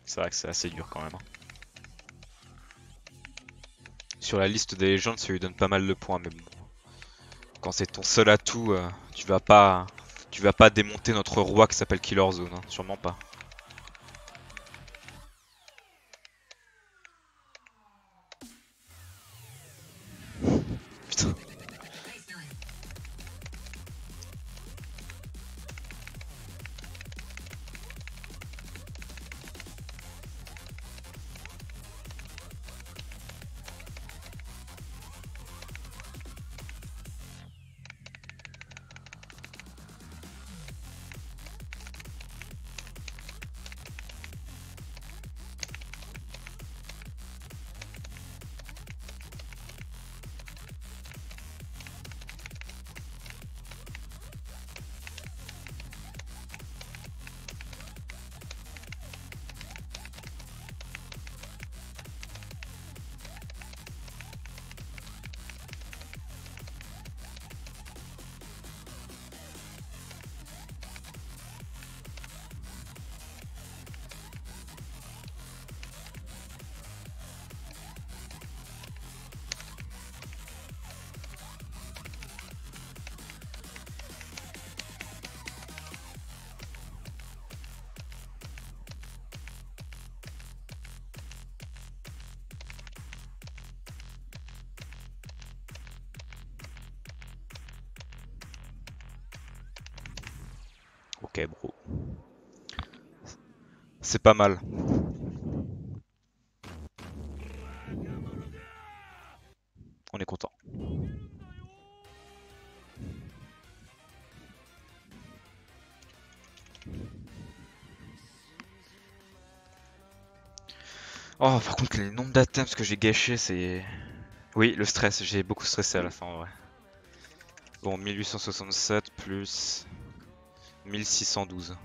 C'est vrai que c'est assez dur quand même, hein. Sur la liste des légendes, ça lui donne pas mal de points, mais bon. Quand c'est ton seul atout, tu vas pas démonter notre roi qui s'appelle Killer Zone, hein. Sûrement pas. Putain. Ok, bro. C'est pas mal. On est content. Oh, par contre, les nombres d'items que j'ai gâchés, c'est... Oui, le stress, j'ai beaucoup stressé à la fin, en vrai. Bon, 1867 plus 1612.